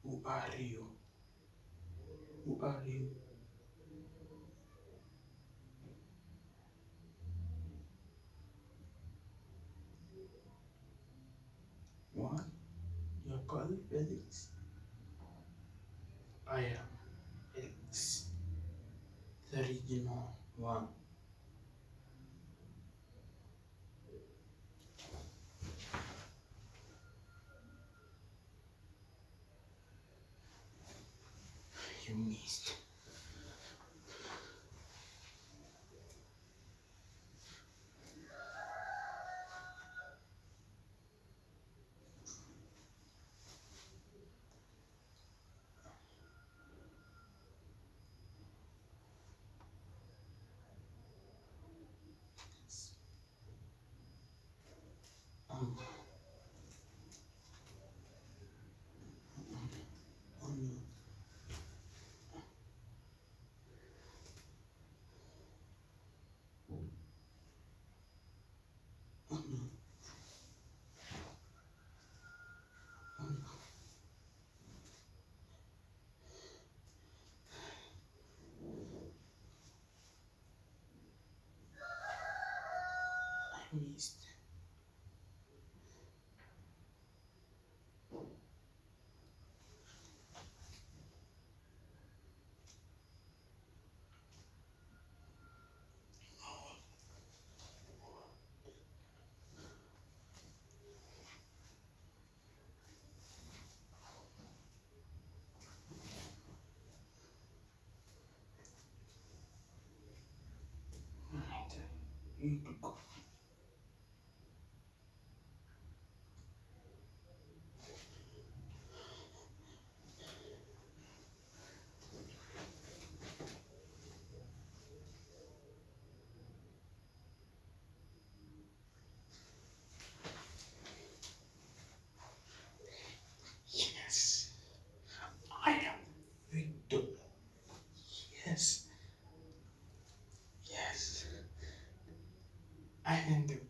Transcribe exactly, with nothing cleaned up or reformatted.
Who are you? Who are you? What? You're called Felix? I am Felix, the original one. You missed. Um, oh no. Oh no. Oh no. I missed. Alright, you need to go. Yes, I am Victor. Yes, yes, I am the